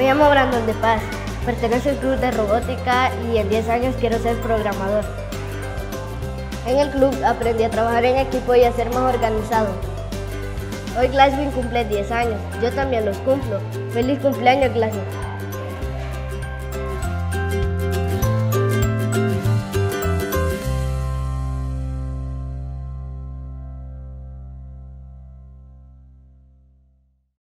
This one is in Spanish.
llamo Brandon de Paz, pertenezco al club de robótica y en 10 años quiero ser programador. En el club aprendí a trabajar en equipo y a ser más organizado. Hoy Glasswing cumple 10 años, yo también los cumplo. ¡Feliz cumpleaños, Glasswing!